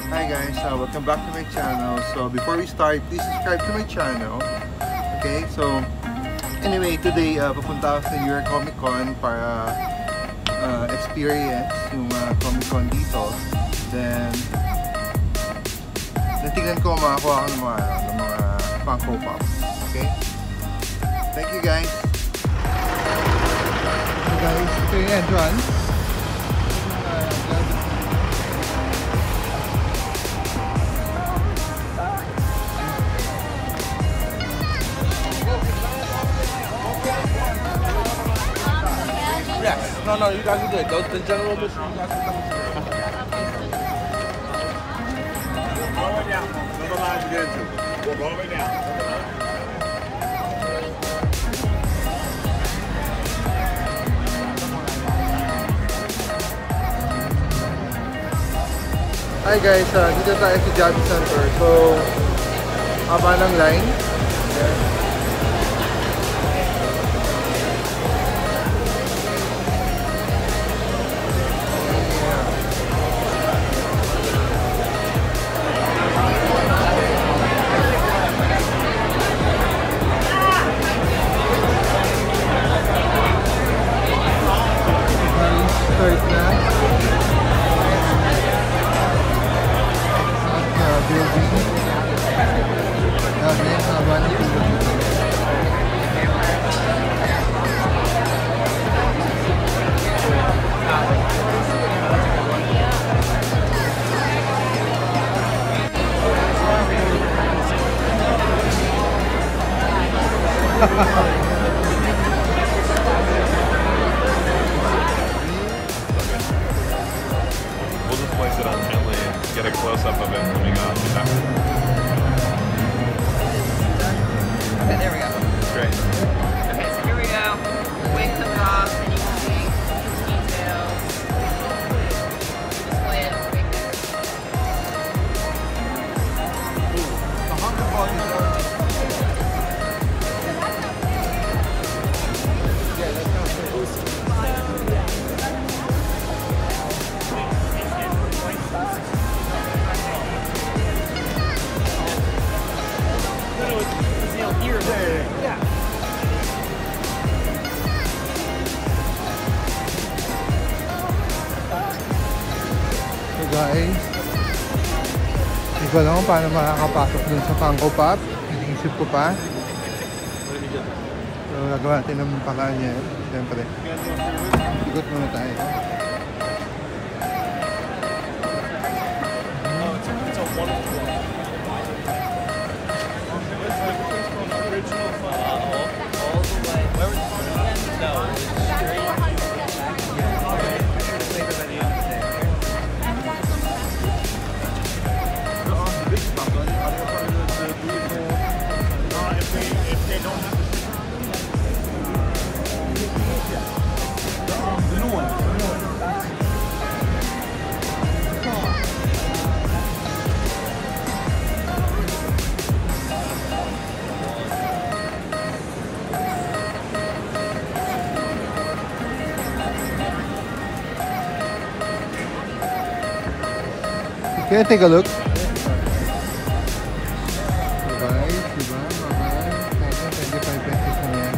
Hi guys, welcome back to my channel. So before we start, please subscribe to my channel. Okay, so anyway, today pupunta ako sa York ComicCon para experience yung Comic-Con dito. Then natignan ko makakuha ako ng mga Funko Pops. Okay? Thank you guys. So guys, ito yung entrance. Yeah, no, you guys are good. Those the general mission, you guys are good. Go way down. Number line to get into. We'll go way down. Hi guys, dito tayo sa Job Center. So, haba ng line. Yeah. Start na. Building. Dami ang haba ng tulog. We'll just place it on gently and get a close-up of it coming off. Okay, there we go. Great. Okay, so here we go. Wing comes off, and you can see details. Display it. The hunger body is already. Yeah, that's not So guys, hindi ko alam kung paano makakapasok dun sa Funko Pop. Iniisip ko pa. So gagawa natin ng pakaan niya. Siyempre, ikot muna tayo. It's a wonderful one. All the way. Where was it? No, it's straight. If they don't have the new one. Can I take a look? Guys, diba? Mahal. 25 pesos na yan.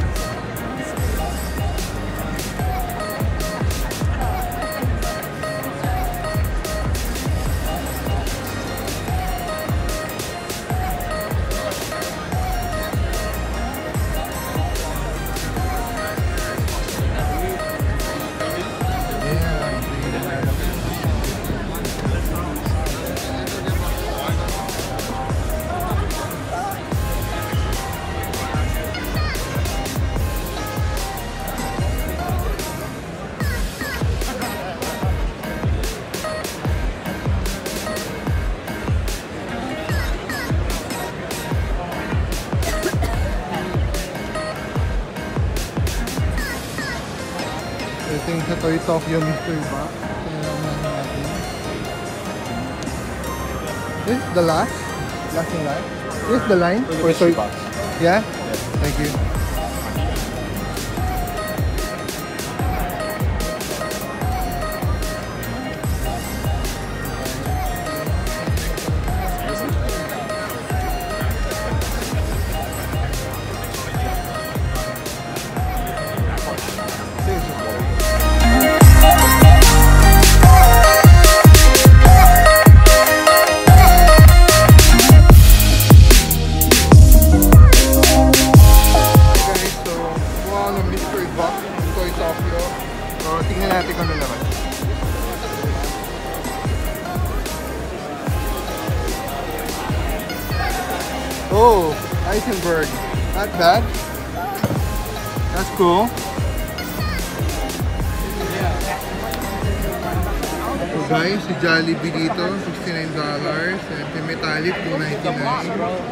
Ito yung sa Toy Tokyo Mystery Box. Tingnan natin. This is the last? Last and last? This is the line? For the mystery box. Yeah? Yes. Thank you. Oh, Eisenberg. Not bad. That's cool. So guys, si Jollibee dito, $69. And metallic, $2.99.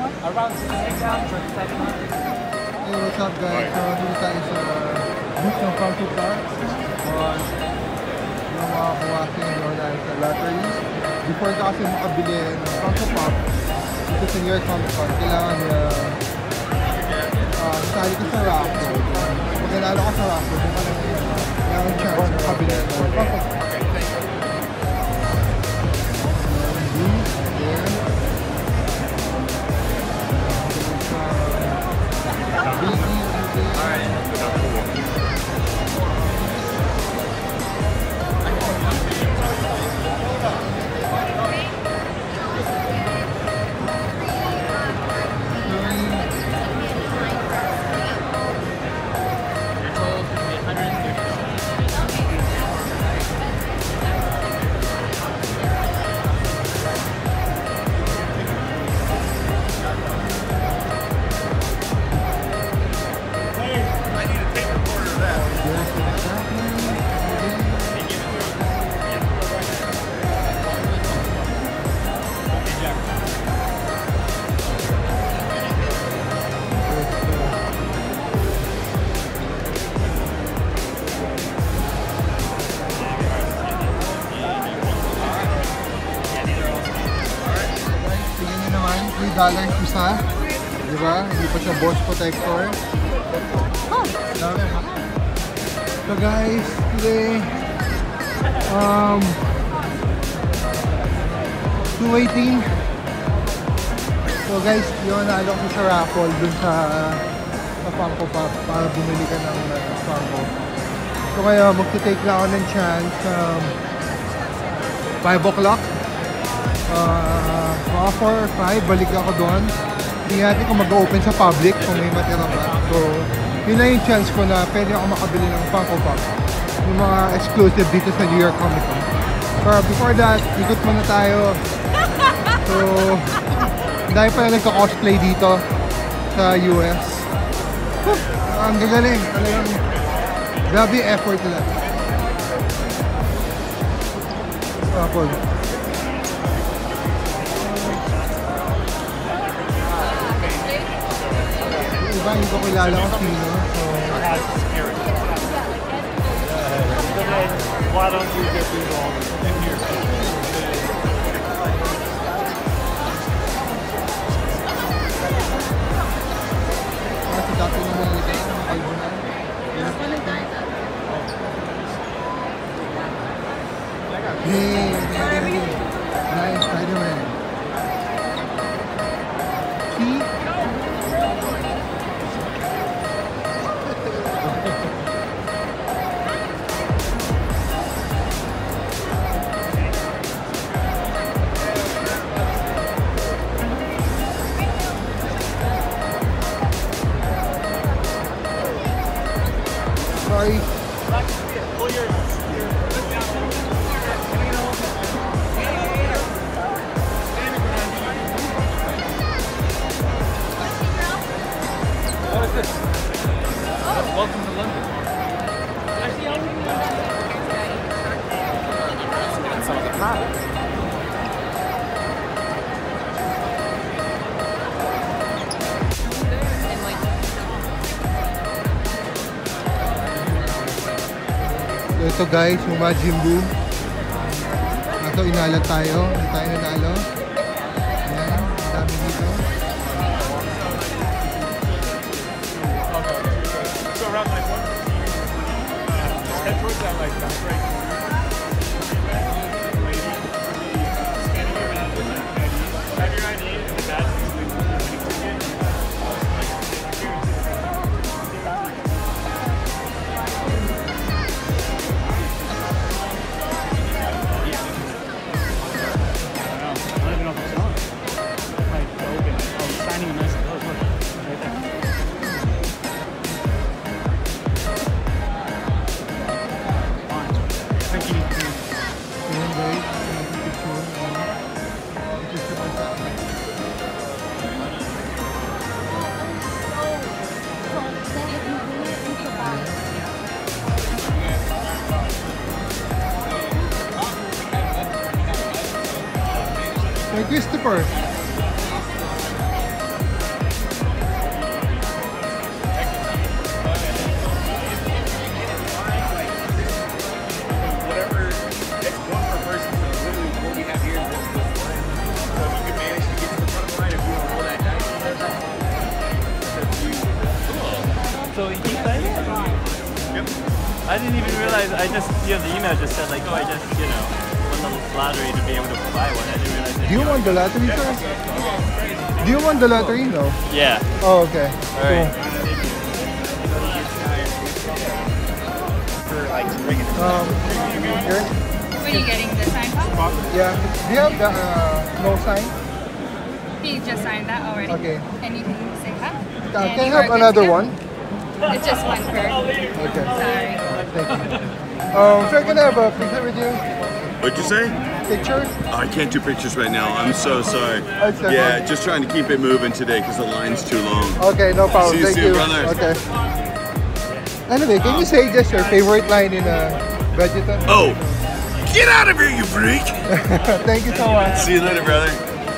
Hey, what's up guys? So, dito tayo sa booth ng Funko Pop. Yung mga kawasin doon dahil sa lotteries. Before ka kasi makabili ng Funko Pop, dito sa York ComicCon, kailangan sali ka sa raffle. Pag nanalo ka sa raffle, doon ka lang kailangan chance makabili ng Funko Pop. $3 isa, di ba? Hindi pa siya Boss Protector. Dami. So guys, today $2.18. So guys, yun nalo ko sa raffle dun sa Funko Pop para bumili ka ng Funko. So kaya magti-take lang ako ng chance 5 o'clock. Mga 4 or 5, balik ako doon. Hindi natin kung mag-open sa public kung may matira pa. So, yun na yung chance ko na pwede ako makabili ng Funko Pop. Yung mga exclusive dito sa New York ComicCon. But before that, ikot muna tayo. So, dahil pala nagka-cosplay dito sa US. Ang gagaling. Talagang grabe yung effort nila. Apple. Iba, hindi ko kilala kung sino. So, why don't you get these all in here? kasi dati naman nila ang kalbo na. Hey, nice Spider-Man. See? Sorry. What is this? Welcome to London. And some of the product. So ito guys, yung Majin Buu. Ito inalat tayo. Hindi tayo nanalo. Ayan, dami dito. So around like what? Just head towards that like back right. Scanning your map with that ID. Grab your ID and the badge is the ticket. May Christopher. So he signed it? Yep. I didn't even realize, I just, the email just said like, oh, I just, won the lottery to be able to buy one. I didn't realize. Do you want the lottery, sir? Do you want the lottery? No. Yeah. Oh, okay. Alright. Here? Were you getting the sign off? Yeah. Do you have the no sign? He just signed that already. Okay. And you can say huh? Can I have another one? It's just one per. Okay. Sorry. Thank you. Sir, can I have a picture with you? What'd you say? Picture? Oh, I can't do pictures right now. I'm so sorry. That's okay. Yeah, just trying to keep it moving today because the line's too long. Okay, no problem. See you Thank soon, you. brother. Okay. Anyway, can you say just your favorite line in Vegeta? Oh, get out of here, you freak! Thank you so much. See you later, brother.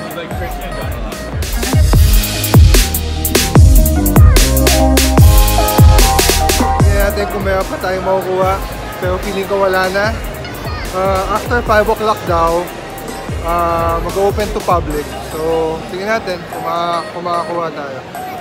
Tingnan natin kung meron pa tayong makukuha. Pero feeling ko wala na. After 5 o'clock daw, mag-open to public. So, tingnan natin kung makakuha tayo.